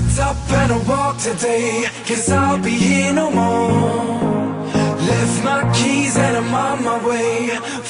Packed up and I walk today, 'cause I'll be here no more. Left my keys and I'm on my way.